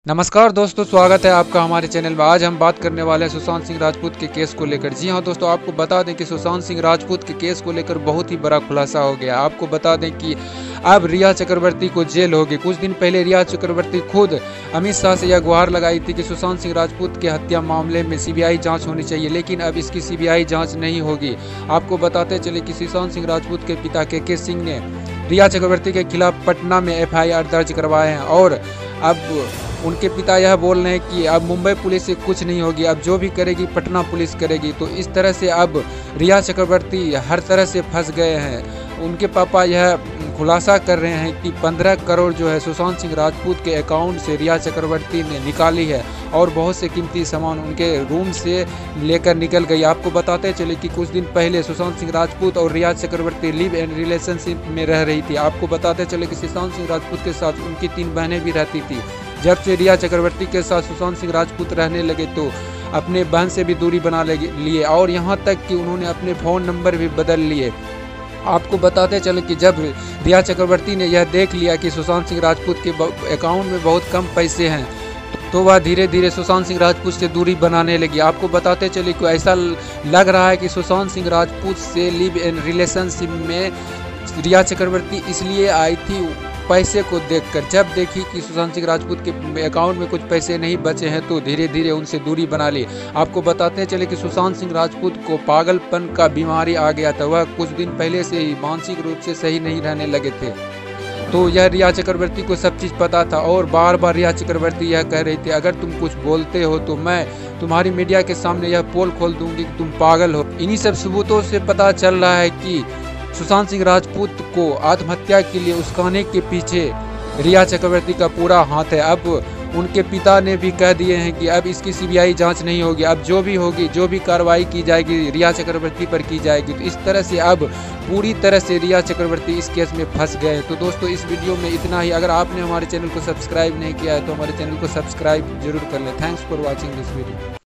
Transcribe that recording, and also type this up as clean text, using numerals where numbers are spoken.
नमस्कार दोस्तों, स्वागत है आपका हमारे चैनल में। आज हम बात करने वाले हैं सुशांत सिंह राजपूत के केस को लेकर। जी हां दोस्तों, आपको बता दें कि सुशांत सिंह राजपूत के केस को लेकर बहुत ही बड़ा खुलासा हो गया। आपको बता दें कि अब रिया चक्रवर्ती को जेल होगी। कुछ दिन पहले रिया चक्रवर्ती खुद अमित शाह से यह गुहार लगाई थी कि सुशांत सिंह राजपूत के हत्या मामले में सीबीआई जाँच होनी चाहिए, लेकिन अब इसकी सीबीआई जाँच नहीं होगी। आपको बताते चले कि सुशांत सिंह राजपूत के पिता के सिंह ने रिया चक्रवर्ती के खिलाफ पटना में एफआईआर दर्ज करवाए हैं और अब उनके पिता यह बोल रहे हैं कि अब मुंबई पुलिस से कुछ नहीं होगी, अब जो भी करेगी पटना पुलिस करेगी। तो इस तरह से अब रिया चक्रवर्ती हर तरह से फंस गए हैं। उनके पापा यह खुलासा कर रहे हैं कि 15 करोड़ जो है सुशांत सिंह राजपूत के अकाउंट से रिया चक्रवर्ती ने निकाली है और बहुत से कीमती सामान उनके रूम से लेकर निकल गई। आपको बताते चले कि कुछ दिन पहले सुशांत सिंह राजपूत और Rhea Chakraborty live and relationship में रह रही थी। आपको बताते चले कि सुशांत सिंह राजपूत के साथ उनकी 3 बहनें भी रहती थी। जब से रिया चक्रवर्ती के साथ सुशांत सिंह राजपूत रहने लगे तो अपने बहन से भी दूरी बना लिए और यहाँ तक कि उन्होंने अपने फ़ोन नंबर भी बदल लिए। आपको बताते चले कि जब रिया चक्रवर्ती ने यह देख लिया कि सुशांत सिंह राजपूत के अकाउंट में बहुत कम पैसे हैं, तो वह धीरे धीरे सुशांत सिंह राजपूत से दूरी बनाने लगी। आपको बताते चले कि ऐसा लग रहा है कि सुशांत सिंह राजपूत से लिव इन रिलेशनशिप में रिया चक्रवर्ती इसलिए आई थी पैसे को देखकर। जब देखी कि सुशांत सिंह राजपूत के अकाउंट में कुछ पैसे नहीं बचे हैं तो धीरे धीरे उनसे दूरी बना ली। आपको बताते चले कि सुशांत सिंह राजपूत को पागलपन का बीमारी आ गया था। वह कुछ दिन पहले से ही मानसिक रूप से सही नहीं रहने लगे थे। तो यह रिया चक्रवर्ती को सब चीज़ पता था और बार बार रिया चक्रवर्ती यह कह रही थी, अगर तुम कुछ बोलते हो तो मैं तुम्हारी मीडिया के सामने यह पोल खोल दूंगी कि तुम पागल हो। इन्हीं सब सबूतों से पता चल रहा है कि सुशांत सिंह राजपूत को आत्महत्या के लिए उस्काने के पीछे रिया चक्रवर्ती का पूरा हाथ है। अब उनके पिता ने भी कह दिए हैं कि अब इसकी सीबीआई जांच नहीं होगी, अब जो भी होगी, जो भी कार्रवाई की जाएगी रिया चक्रवर्ती पर की जाएगी। तो इस तरह से अब पूरी तरह से रिया चक्रवर्ती इस केस में फंस गए। तो दोस्तों, इस वीडियो में इतना ही। अगर आपने हमारे चैनल को सब्सक्राइब नहीं किया है तो हमारे चैनल को सब्सक्राइब जरूर कर लें। Thanks for watching this video.